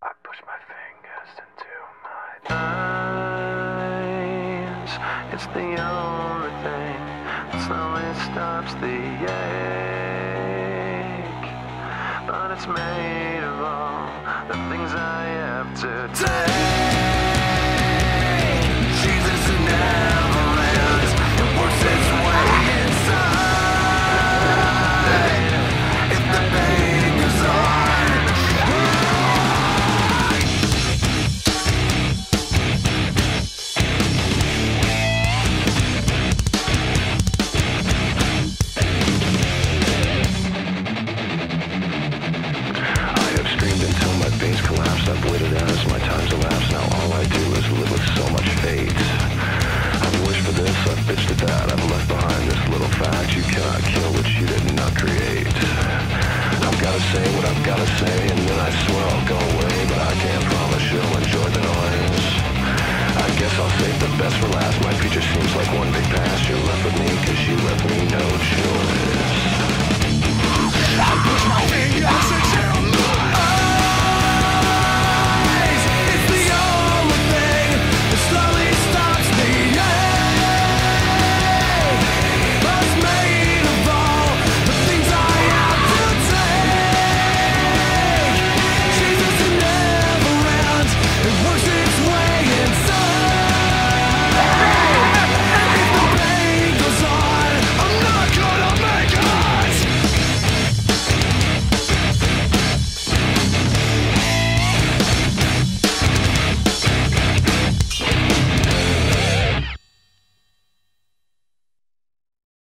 I push my fingers into my eyes. It's the only thing that slowly stops the ache. But it's made of all the things I have to take. Jesus never ends. It works its way inside. If the pain goes on, collapsed, I've waited as my time's elapsed. Now all I do is live with so much fate. I've wished for this, I've bitched at that. I've left behind this little fact: you cannot kill what you did not create. I've gotta say what I've gotta say,